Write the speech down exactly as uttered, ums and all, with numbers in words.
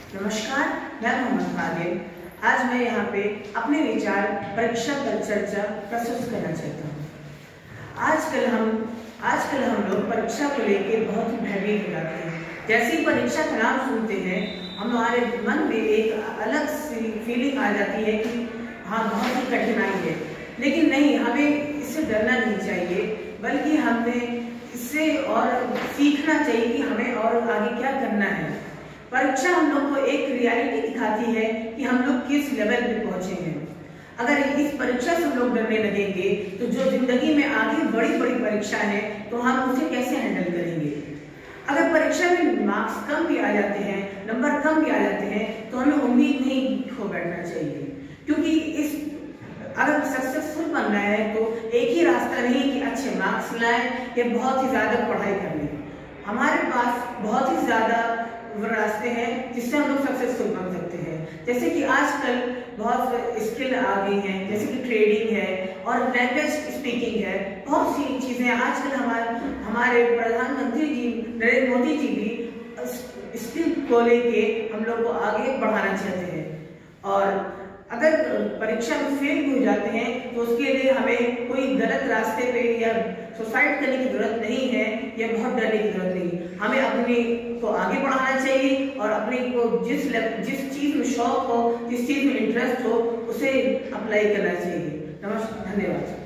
नमस्कार, मैं मोहम्मद कादिर। आज मैं यहाँ पे अपने विचार परीक्षा पर चर्चा प्रस्तुत करना चाहता हूँ। आजकल हम आजकल हम लोग परीक्षा को लेकर बहुत ही भयभीत हो जाते हैं। जैसे ही परीक्षा का नाम सुनते हैं हमारे मन में एक अलग सी फीलिंग आ जाती है कि हाँ बहुत ही कठिनाई है, लेकिन नहीं, हमें इससे डरना नहीं चाहिए, बल्कि हमें इससे और सीखना चाहिए कि हमें और आगे क्या करना है। परीक्षा हम लोग को एक रियलिटी दिखाती है कि हम लोग किस लेवल पे पहुंचे हैं। अगर इस परीक्षा से हम लोग डरने लगेंगे तो जो जिंदगी में आगे बड़ी बड़ी परीक्षा है तो हम उसे कैसे हैंडल करेंगे। अगर परीक्षा में मार्क्स कम भी आ जाते हैं, नंबर कम भी आ जाते हैं, तो हमें उम्मीद नहीं खो बैठना चाहिए, क्योंकि इस अगर सक्सेसफुल बनना है तो एक ही रास्ता नहीं कि अच्छे मार्क्स लाएं या बहुत ही ज्यादा पढ़ाई कर लें। हमारे पास बहुत ही ज्यादा रास्ते हैं जिससे हम लोग सक्सेसफुल बन सकते हैं। जैसे कि आजकल बहुत स्किल आ गई हैं, जैसे कि ट्रेडिंग है और लैंग्वेज स्पीकिंग है, बहुत सी चीजें आजकल हमारे हमारे प्रधानमंत्री जी नरेंद्र मोदी जी भी स्किल को लेके हम लोग को आगे बढ़ाना चाहते हैं। और अगर परीक्षा में फेल भी हो जाते हैं तो उसके लिए हमें कोई गलत रास्ते पे या सुसाइड करने की जरूरत नहीं है या बहुत डरने की जरूरत नहीं। हमें अपने को आगे बढ़ाना चाहिए और अपने को जिस जिस चीज में शौक हो, जिस चीज में इंटरेस्ट हो, उसे अप्लाई करना चाहिए। नमस्कार, धन्यवाद।